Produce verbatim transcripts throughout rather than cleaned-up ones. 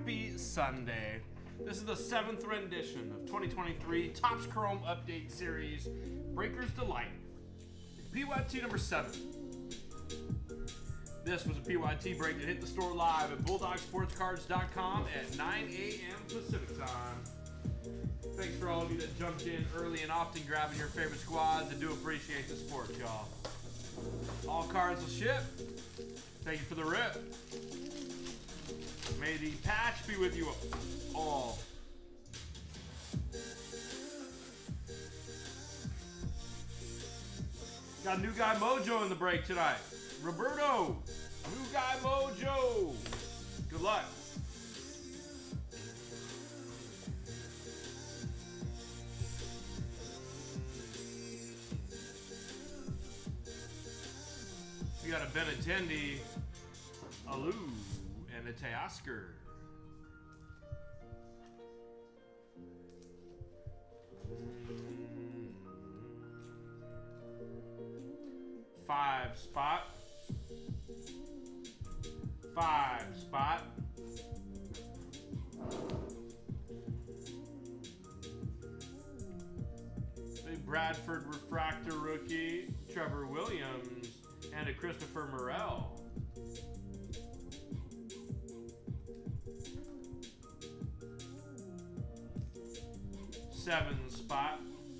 Happy Sunday. This is the seventh rendition of twenty twenty-three Topps Chrome Update Series Breaker's Delight. P Y T number seven. This was a P Y T break that hit the store live at bulldog sports cards dot com at nine A M Pacific time. Thanks for all of you that jumped in early and often grabbing your favorite squads. I do appreciate the support, y'all. All cards will ship. Thank you for the rip. May the patch be with you all. Got new guy Mojo in the break tonight. Roberto, new guy Mojo. Good luck. We got a Benintendi, a Lou, and a Teoscar. Five spot. Five spot. A Bradford Refractor rookie, Trevor Williams, and a Christopher Morel. Seven spot.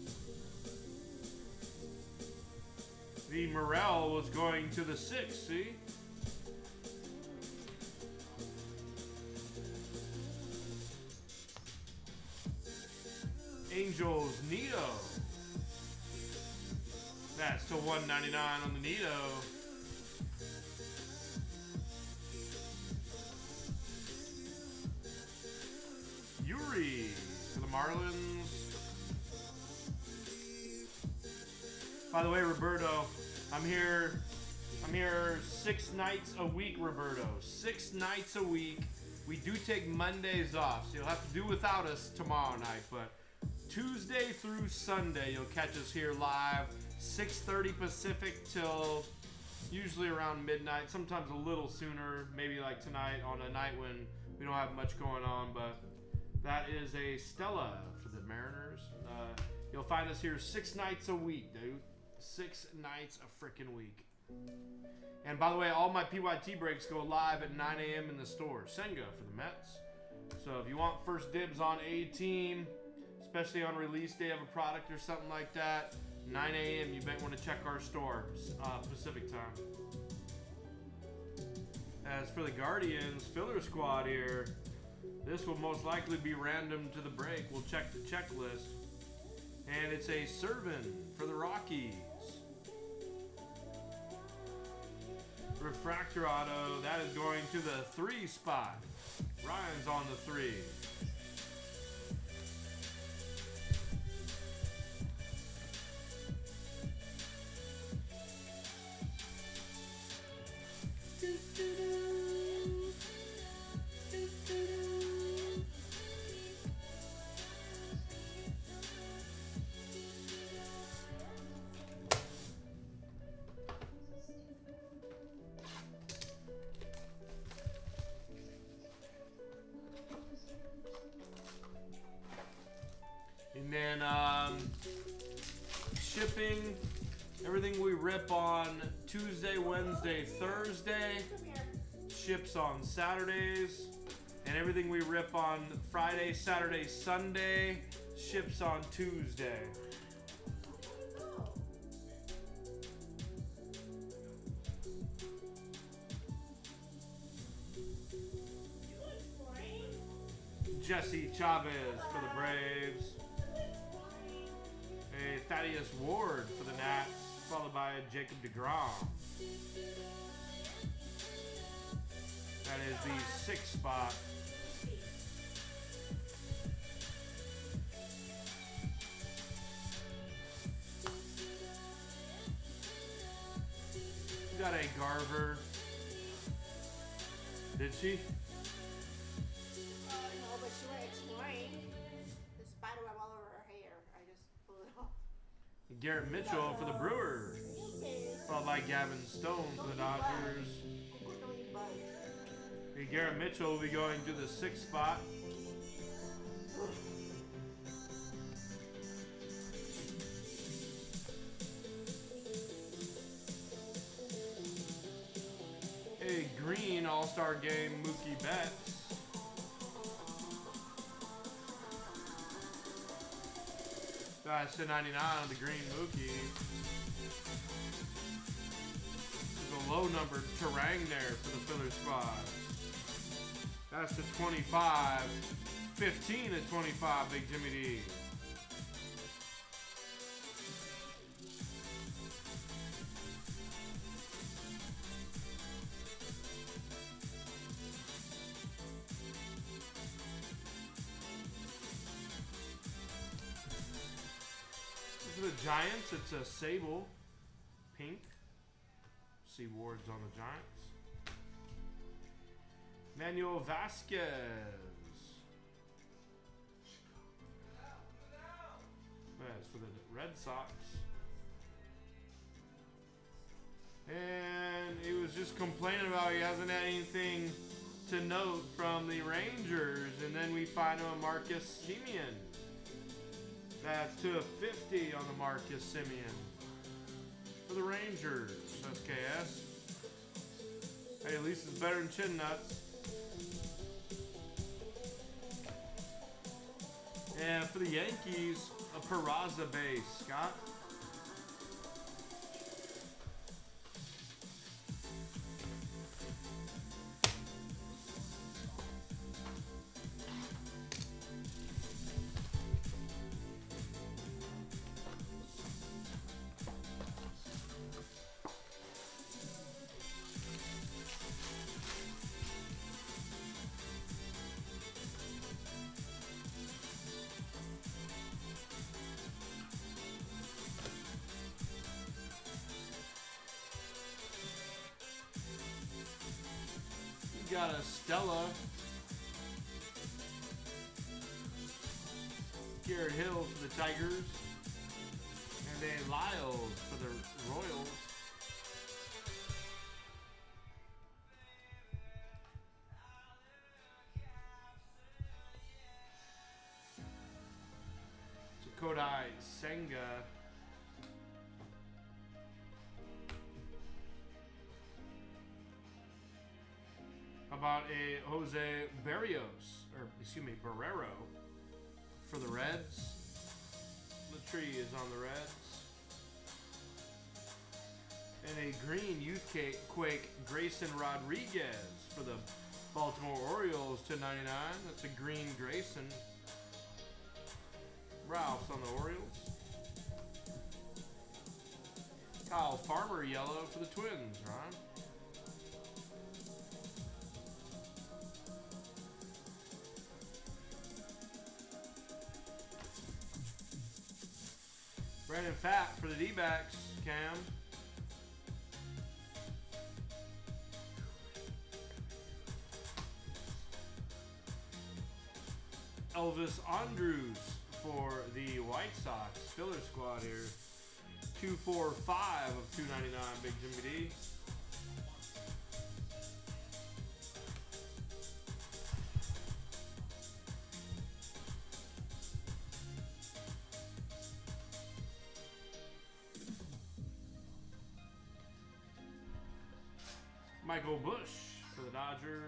The Morel was going to the six, see? Angels Nito. That's to one ninety-nine on the Nito. Yuri for the Marlins. By the way, Roberto, I'm here. I'm here six nights a week, Roberto. Six nights a week. We do take Mondays off, so you'll have to do without us tomorrow night. But Tuesday through Sunday, you'll catch us here live, six thirty Pacific till usually around midnight. Sometimes a little sooner, maybe like tonight on a night when we don't have much going on. But that is a Stella for the Mariners. Uh, you'll find us here six nights a week, dude. Six nights a frickin' week. And by the way, all my P Y T breaks go live at nine A M in the store. Senga for the Mets. So if you want first dibs on a team, especially on release day of a product or something like that, nine A M you might want to check our store, uh, Pacific time. As for the Guardians filler squad here, this will most likely be random to the break. We'll check the checklist. And it's a Servant for the Rockies. Refractor auto, that is going to the three spot. Ryan's on the three. And then um, shipping, everything we rip on Tuesday, Wednesday, Thursday, ships on Saturdays. And everything we rip on Friday, Saturday, Sunday, ships on Tuesday. Jesse Chavez for the Braves. A Thaddeus Ward for the Nats, followed by a Jacob deGrom. That is the sixth spot. We got a Garver. Did she? Uh, no, but she went exploring. The spider web all over her hair. I just pulled it off. Garrett Mitchell for the Brewers. Followed by Gavin Stone for the Dodgers. A Okay, Garrett Mitchell will be going to the sixth spot. A green All-Star Game Mookie Betts. That's to ninety-nine on the green Mookie. There's a low number Terang there for the Filler squad. That's to twenty-five. fifteen to twenty-five, Big Jimmy D. For the Giants, it's a Sable pink. See Ward's on the Giants. Manuel Vasquez. That's for the Red Sox. And he was just complaining about he hasn't had anything to note from the Rangers. And then we find him a Marcus Semien. That's to a fifty on the Marcus Semien for the Rangers. S K S. Hey, at least it's better than Chin Nuts. And for the Yankees, a Peraza base. Scott. Got a Stella, Garrett Hill for the Tigers, and a Lyles for the Royals. So Kodai Senga. About a Jose Barrios, or excuse me, Barrero for the Reds. The tree is on the Reds. And a green Youth Quake Grayson Rodriguez for the Baltimore Orioles to ninety-nine. That's a green Grayson. Ralph's on the Orioles. Kyle Farmer yellow for the Twins, Ron. Brandon Pfaadt for the D-backs, Cam. Elvis Andrus for the White Sox filler squad here. two forty-five of two ninety-nine, Big Jimmy D. Michael Bush for the Dodgers.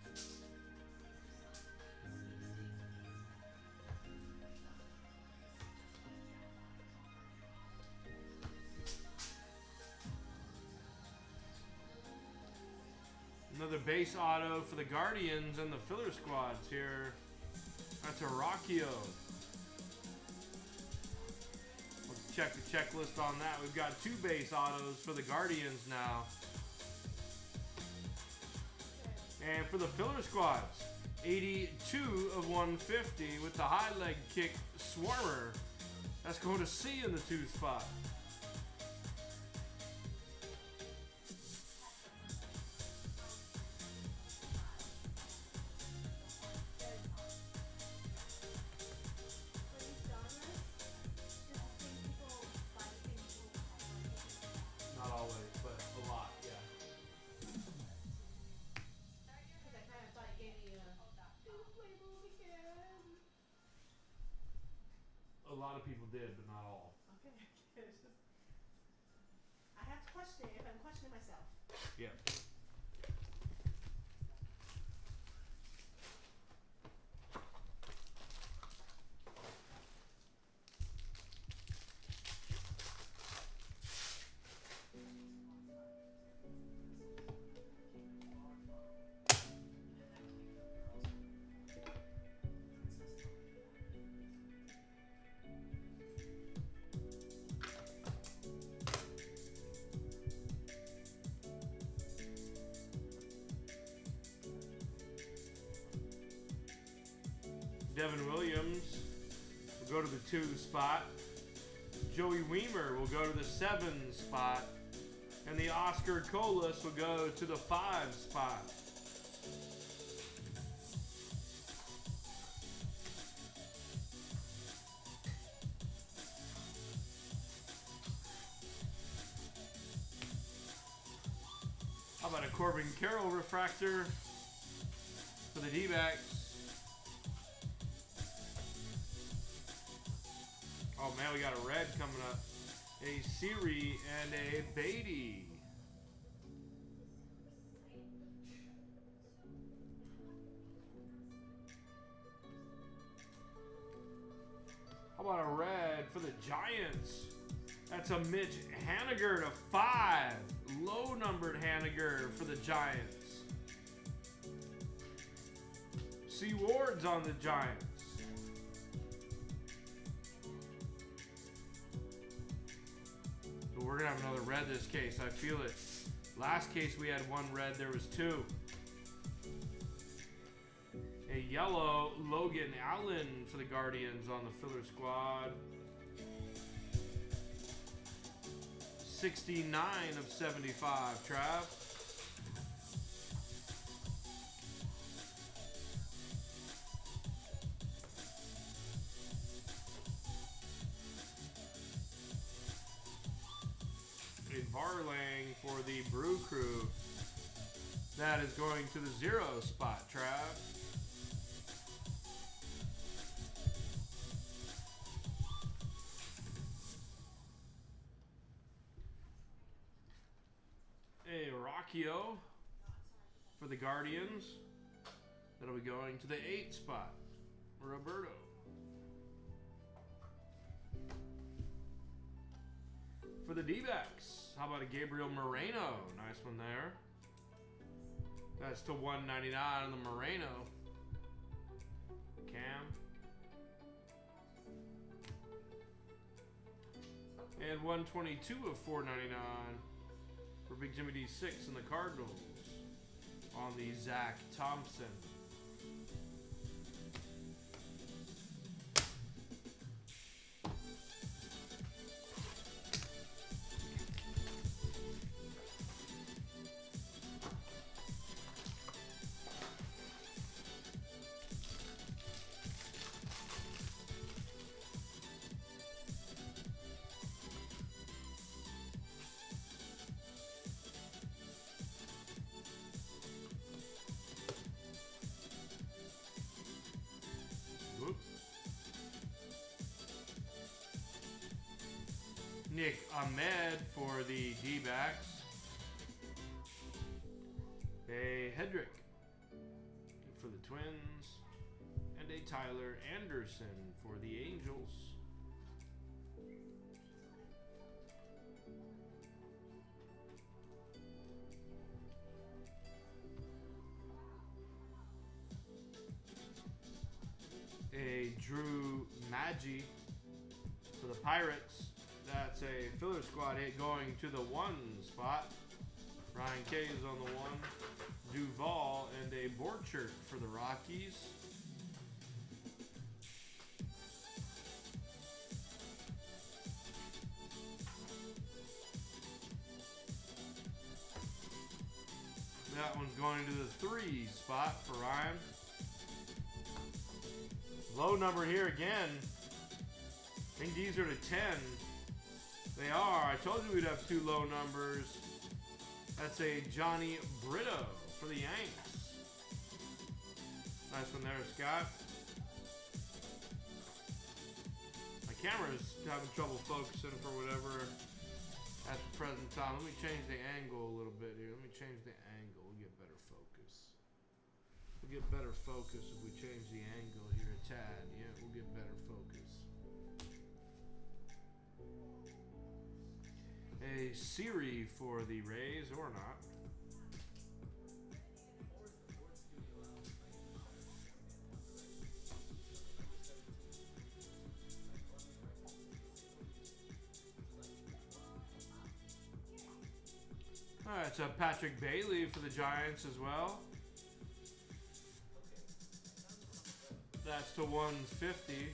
Another base auto for the Guardians and the filler squads here. That's a Rockio. Let's check the checklist on that. We've got two base autos for the Guardians now. And for the filler squads, eighty-two of one fifty with the high leg kick Swarmer. That's going to C in the two spot. A lot of people did, but not all. Okay. It's just, I have to question it if I'm questioning myself. Yeah. Devin Williams will go to the two spot. Joey Weimer will go to the seven spot. And the Oscar Colas will go to the five spot. How about a Corbin Carroll refractor for the D-backs? Oh man, we got a red coming up. A Siri and a Beatty. How about a red for the Giants? That's a Mitch Haniger to five. Low numbered Haniger for the Giants. C. Ward's on the Giants. But we're gonna have another red this case. I feel it. Last case we had one red, there was two. A yellow Logan Allen for the Guardians on the filler squad. sixty-nine of seventy-five, Trav. A Varlang for the Brew Crew. That is going to the zero spot, Trav. A Rockio for the Guardians. That'll be going to the eight spot. Roberto. For the D-backs, how about a Gabriel Moreno? Nice one there. That's to one ninety-nine on the Moreno. Cam. And one twenty-two of four ninety-nine. For Big Jimmy D six and the Cardinals on the Zach Thompson. Nick Ahmed for the D-backs. A Hedrick for the Twins. And a Tyler Anderson for the Angels. A Drew Maggi for the Pirates. That's a filler squad hit going to the one spot. Ryan K is on the one. Duval and a Borchert for the Rockies. That one's going to the three spot for Ryan. Low number here again. I think these are to ten. They are. I told you we'd have two low numbers. That's a Johnny Brito for the Yanks. Nice one there, Scott. I camera's having trouble focusing for whatever at the present time. Let me change the angle a little bit here. Let me change the angle. We'll get better focus. We'll get better focus if we change the angle here a tad. Yeah, we'll get better focus. A Siri for the Rays or not. All right, so Patrick Bailey for the Giants as well. That's to one fifty.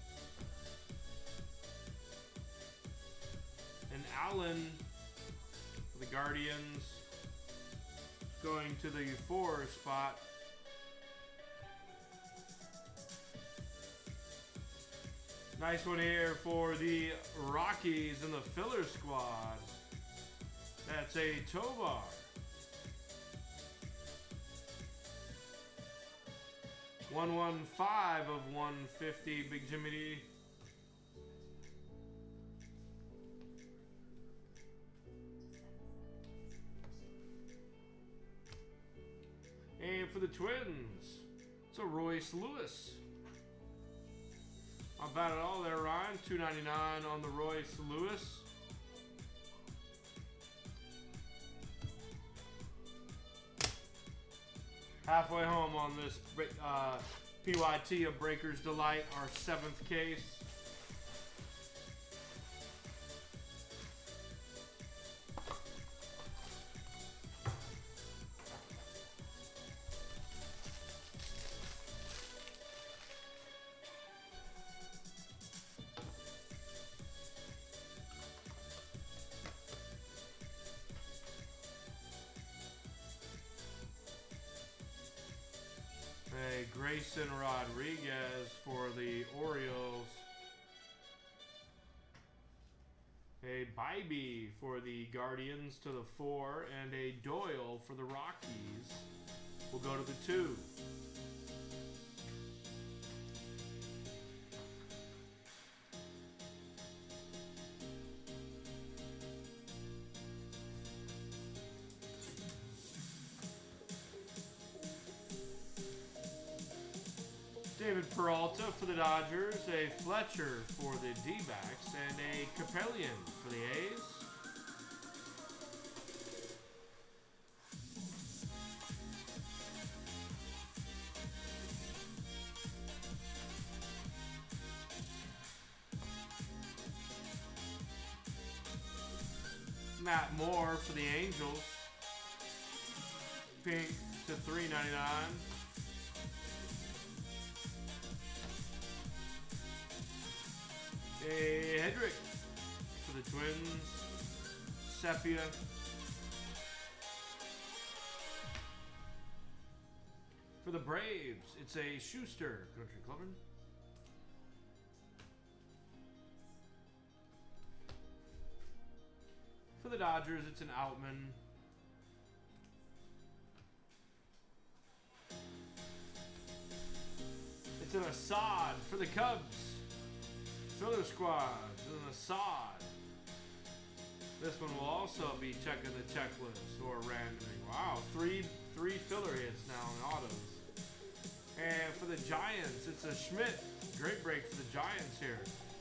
And Allen for the Guardians going to the four spot. Nice one here for the Rockies and the filler squad. That's a Tovar. one one five of one fifty, Big Jimmy D. And for the Twins, it's a Royce Lewis. Not bad at all there, Ryan. two ninety-nine on the Royce Lewis. Halfway home on this uh, P Y T of Breaker's Delight, our seventh case. Grayson Rodriguez for the Orioles. A Bybee for the Guardians to the four, and a Doyle for the Rockies will go to the two. David Peralta for the Dodgers, a Fletcher for the D-backs, and a Capellion for the A's. Matt Moore for the Angels, pink to three ninety-nine. A Hedrick for the Twins, Sepia. For the Braves, it's a Schuster, Country Clubbin'. For the Dodgers, it's an Outman. It's an Assad for the Cubs. Filler squads and Assad. This one will also be checking the checklist or randoming. Wow, three three filler hits now in autos. And for the Giants, it's a Schmidt. Great break for the Giants here.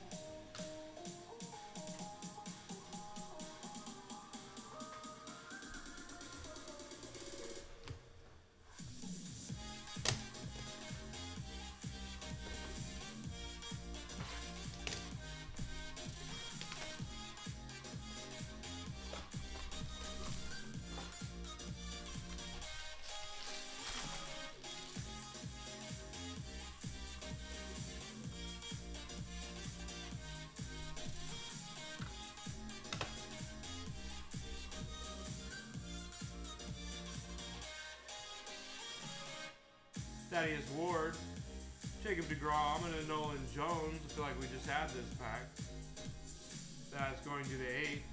Thaddeus Ward, Jacob deGrom, and a Nolan Jones. I feel like we just had this pack. That's going to the eight.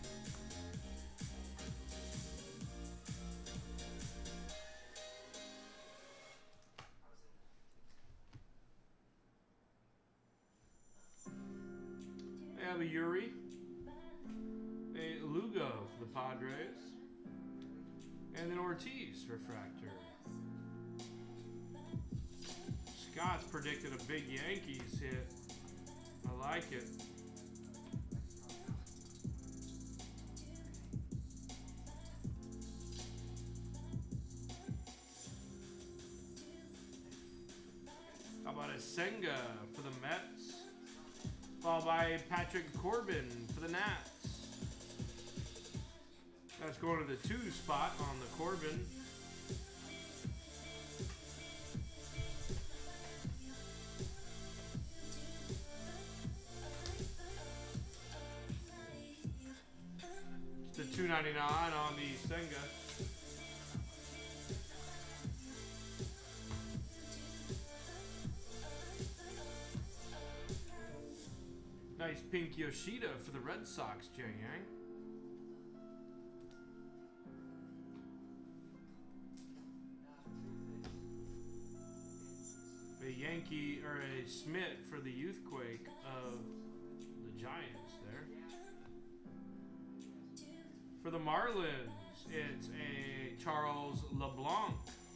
Yuri. A Lugo for the Padres. And then Ortiz refractor. Scott's predicted a big Yankees hit. I like it. How about a Senga for the Mets? Followed by Patrick Corbin for the Nats. That's going to the two spot on the Corbin. It's the two ninety-nine on the Senga. Nice pink Yoshida for the Red Sox, Jay Yang. A Yankee or a Smith for the Youthquake of the Giants there. For the Marlins, it's a Charles LeBlanc.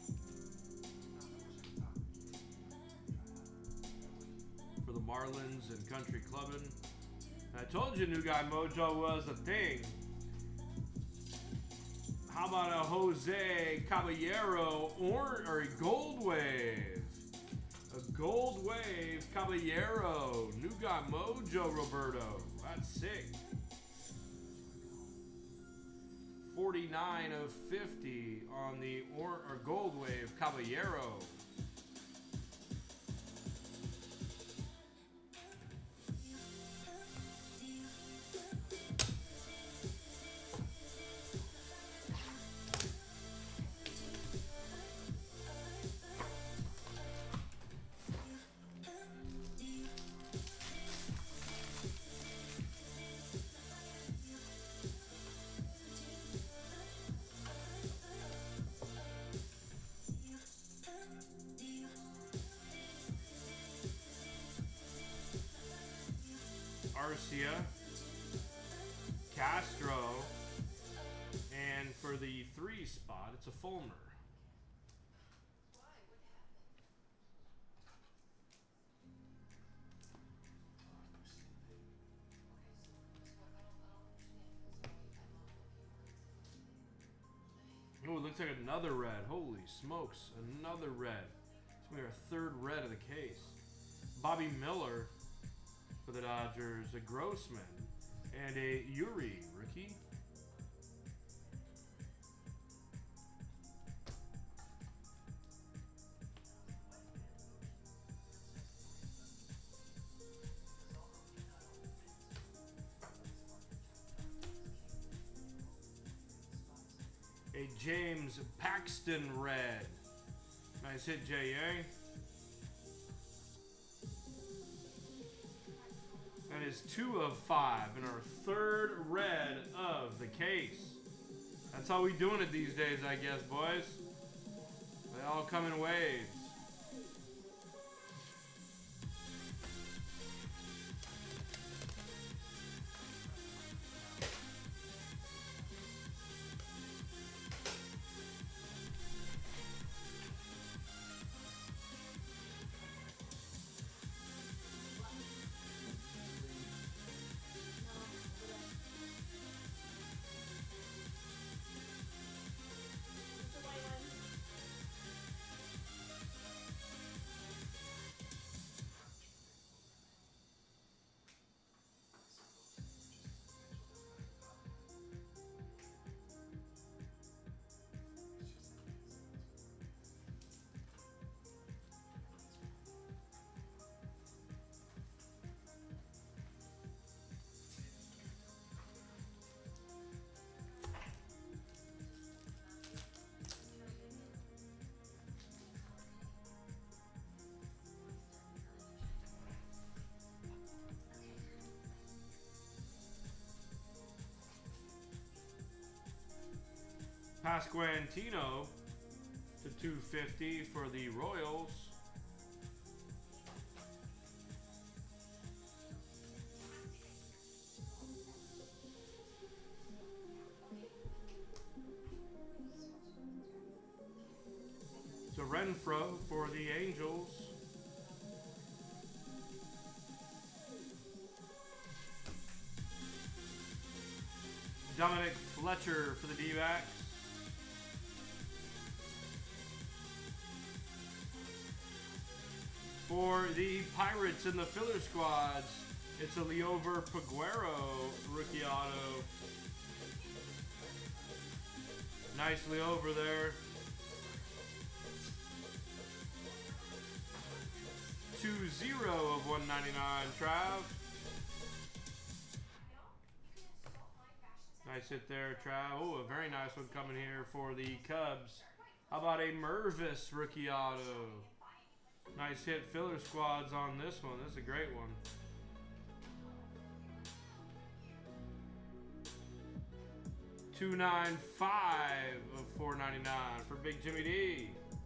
For the Marlins and Country Clubbin'. I told you New Guy Mojo was a thing. How about a Jose Caballero or, or a Gold Wave? A Gold Wave Caballero. New Guy Mojo Roberto. That's sick. forty-nine of fifty on the or, or Gold Wave Caballero. Arcia, Castro, and for the three spot, it's a Fulmer. Oh, it looks like another red. Holy smokes, another red. It's going to be our third red of the case. Bobby Miller for the Dodgers, a Grossman, and a Yuri rookie. A James Paxton red. Nice hit, J A. That is two of five and our third red of the case. That's how we doing it these days, I guess, boys. They all come in waves. Pasquantino to two fifty for the Royals. Renfro for the Angels. Dominic Fletcher for the D-backs. For the Pirates in the filler squads, it's a Liover Peguero rookie auto. Nicely over there. two zero of one ninety-nine, Trav. Nice hit there, Trav. Oh, a very nice one coming here for the Cubs. How about a Mervis rookie auto? Nice hit, filler squads on this one. This is a great one. two ninety-five of four ninety-nine for Big Jimmy D.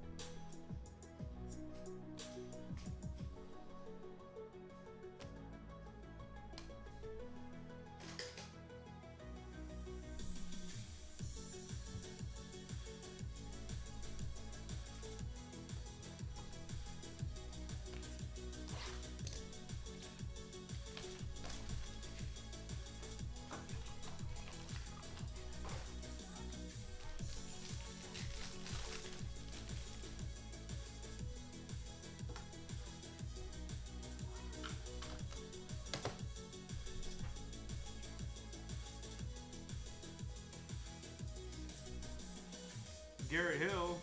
Garrett Hill,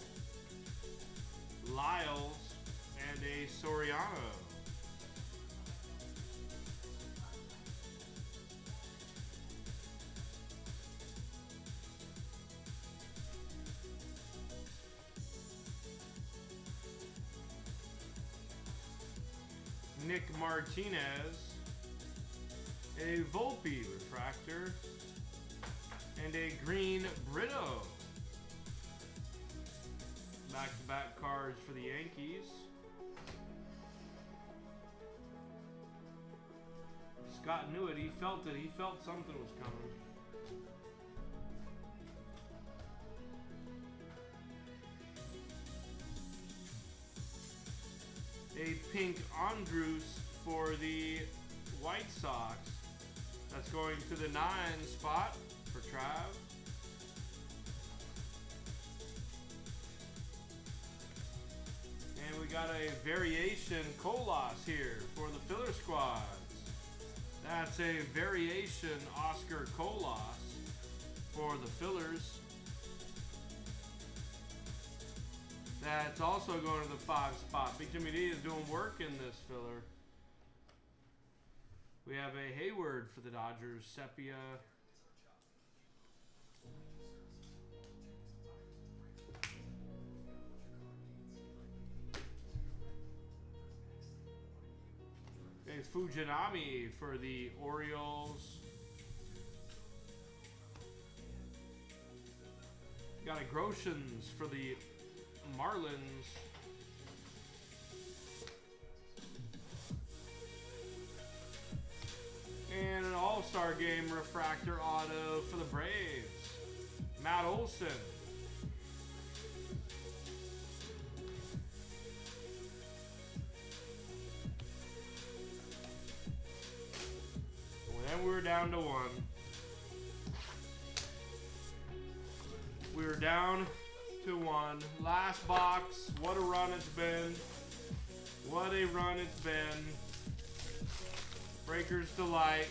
Lyles, and a Soriano. Nick Martinez, a Volpe refractor, and a green Brito. Back-to-back cards for the Yankees. Scott knew it. He felt it. He felt something was coming. A pink Andrus for the White Sox. That's going to the nine spot for Trav. And we got a variation Colas here for the filler squads. That's a variation Oscar Colas for the fillers. That's also going to the five spot. Big Jimmy D is doing work in this filler. We have a Hayward for the Dodgers, Sepia. A Fujinami for the Orioles. Got a Groshans for the Marlins. And an All-Star Game refractor auto for the Braves, Matt Olson. Then we were down to one. We were down to one. Last box. What a run it's been. What a run it's been. Breaker's Delight.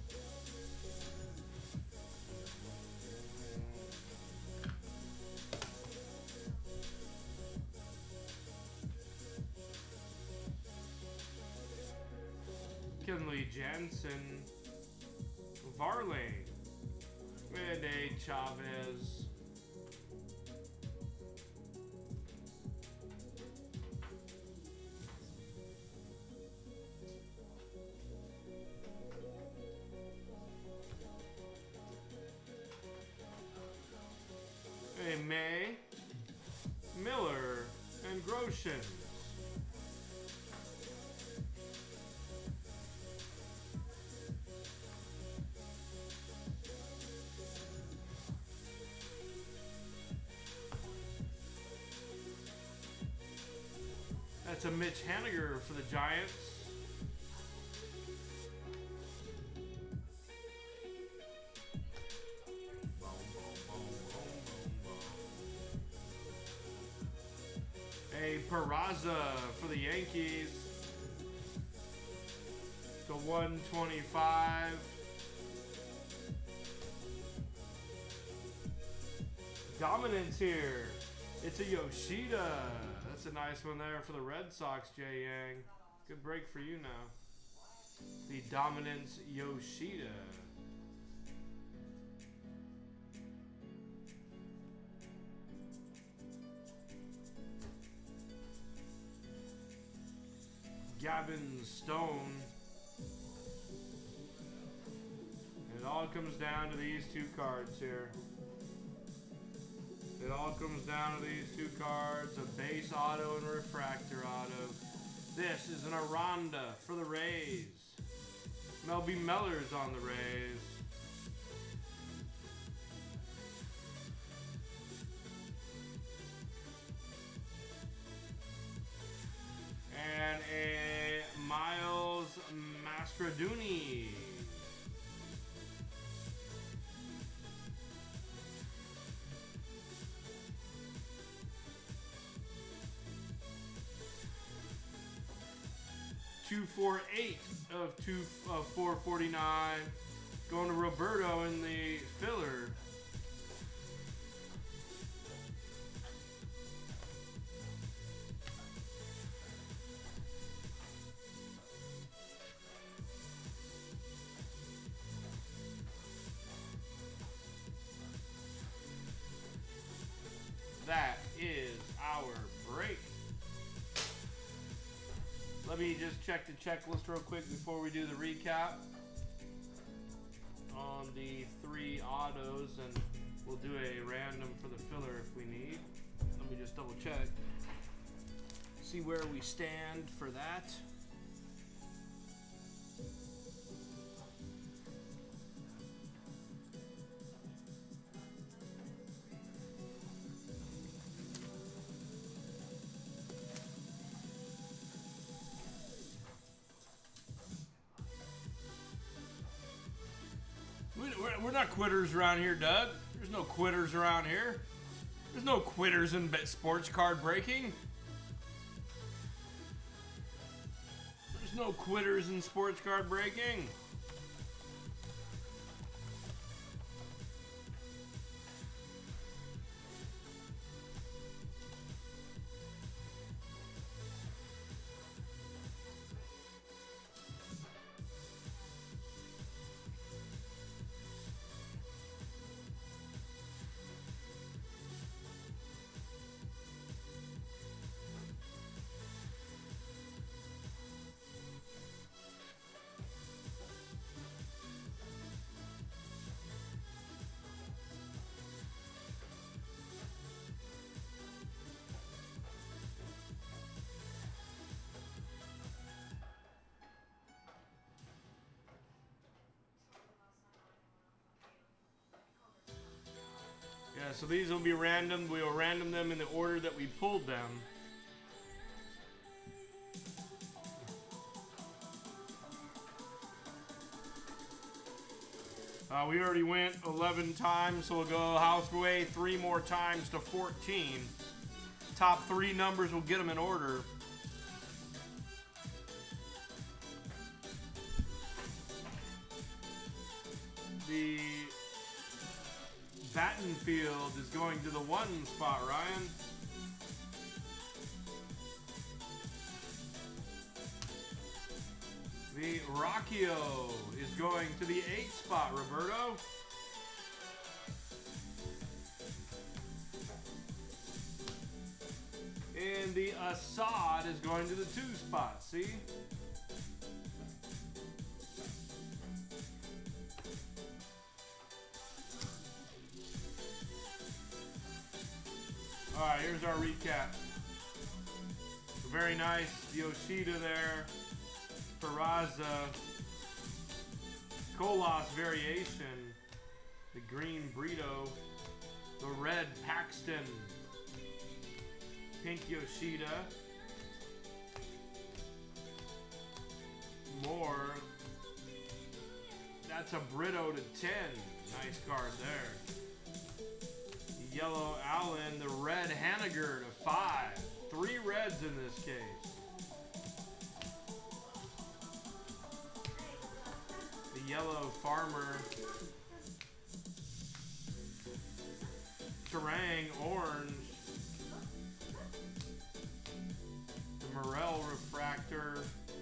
Kenley Jansen. Varley. And a Chavez. A May, Miller, and Groshans. to Mitch Haniger for the Giants. A Peraza for the Yankees to one twenty-five. Dominance here. It's a Yoshida. That's a nice one there for the Red Sox, Jay Yang. Good break for you now. The Dominance Yoshida. Gavin Stone. It all comes down to these two cards here. It all comes down to these two cards, a base auto and a refractor auto. This is an Aranda for the Rays. Melby Mellor's on the Rays. And a Miles Mastraduni. two forty-eight of two of four forty-nine. Going to Roberto in the filler. That is our break. Let me just check the checklist real quick before we do the recap on the three autos, and we'll do a random for the filler if we need. Let me just double check. See where we stand for that. We're not quitters around here, Doug. There's no quitters around here. There's no quitters in sports card breaking. There's no quitters in sports card breaking. Yeah, so these will be random. We will random them in the order that we pulled them. Uh, we already went eleven times, so we'll go halfway three more times to fourteen. Top three numbers will get them in order. The Battenfield is going to the one spot, Ryan. The Rocchio is going to the eight spot, Roberto. And the Assad is going to the two spot, see? All right, here's our recap. Very nice Yoshida there. Peraza. Colas variation. The green Brito. The red Paxton. Pink Yoshida. That's a Brito to ten. Nice card there. The yellow Allen, the red Haniger to five. Three reds in this case. The yellow Farmer. Terang orange. The Morel refractor.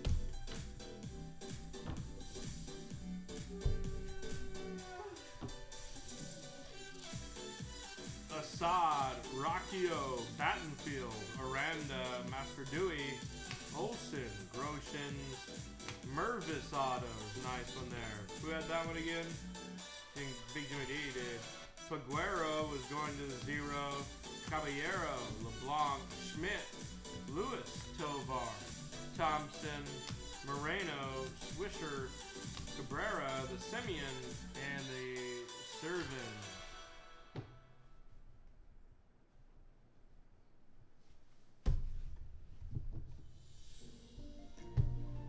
Assad, Rocchio, Battenfield, Aranda, Masperdui, Olsen, Groshans, Mervis autos. Nice one there. Who had that one again? I think Big Jimmy D did. Paguero was going to the zero. Caballero, LeBlanc, Schmidt, Lewis, Tovar, Thompson, Moreno, Swisher, Cabrera, the Semyon, and the Servin.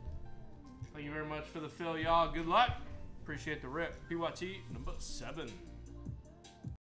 Thank you very much for the fill, y'all. Good luck. Appreciate the rip. P Y T number seven.